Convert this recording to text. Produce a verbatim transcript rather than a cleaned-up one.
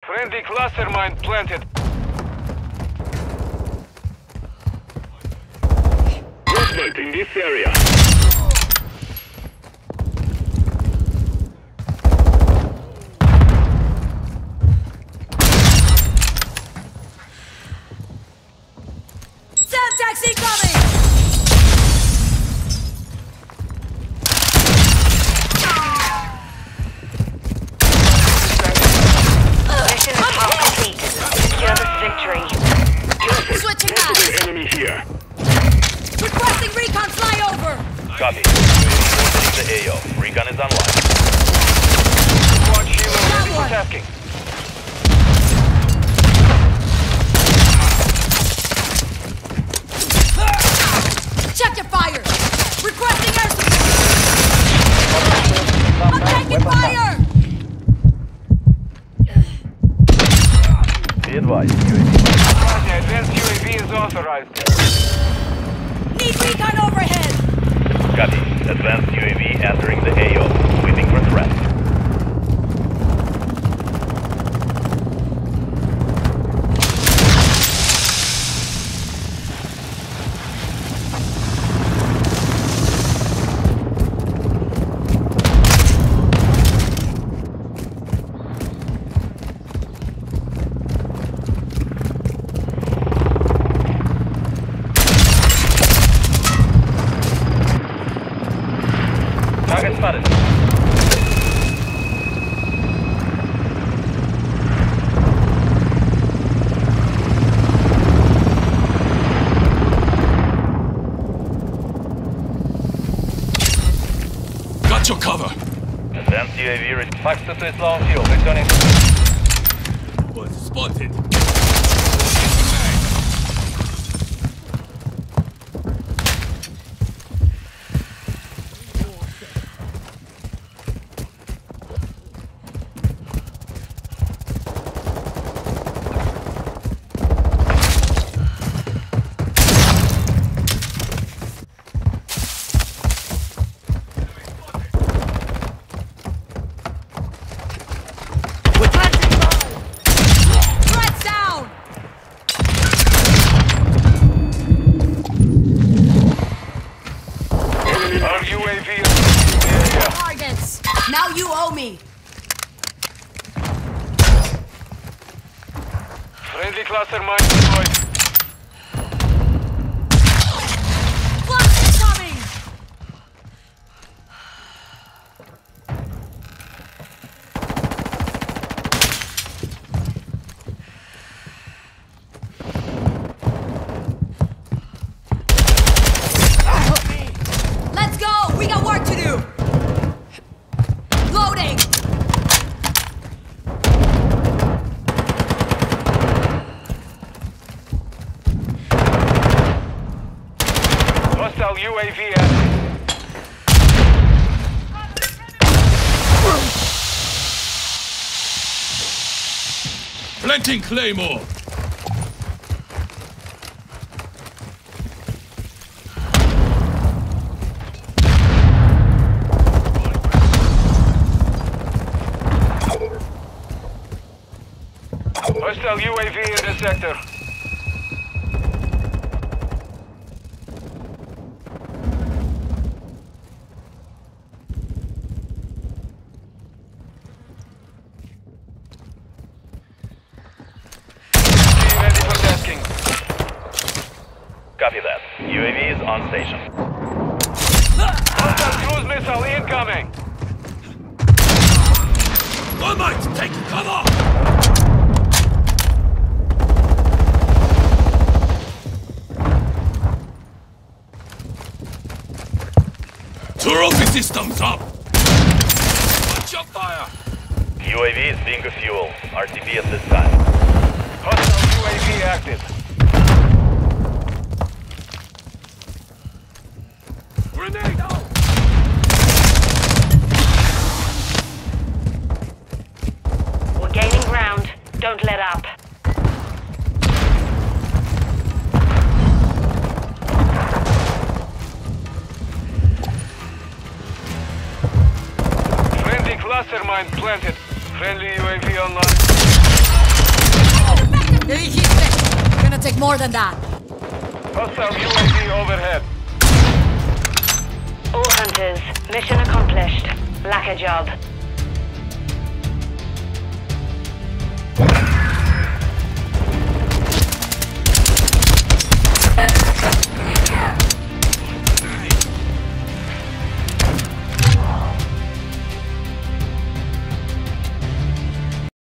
Friendly cluster mine planted. Movement in this area. Taxi coming! Mission is half complete. Secure this victory. Switching maps! Enemy here. Requesting recon flyover! Copy. Visiting the A O. Recon is online. Squad Sheila ready for tasking. Check your fire! Requesting air support! I'm taking fire! Be advised. U A V. Roger, advanced U A V is authorized. Need recon overhead! Copy. Advanced U A V entering the A O. Waiting for threat. Target spotted. Got your cover. Advanced U A V reached Fox two is low on fuel. Returning. Was spotted. Threats down! Our U A V is in the area. Targets! Now you owe me! Friendly cluster mine deployed. Cluster coming! Let's go! We got work to do! Loading! Hostile U A V active. Planting Claymore. Hostile U A V in the sector. Ready for tasking. Copy that. U A V is on station. Hostile cruise missile incoming. One might take cover. Trophy systems up. Watch your fire. U A V is being refueled. R T B at this time. Hostile U A V active. Grenade out. We're gaining ground. Don't let up. Friendly cluster mine planted. Friendly U A V online. more than that. Hostile U A V overhead. All hunters, mission accomplished. Lack a job.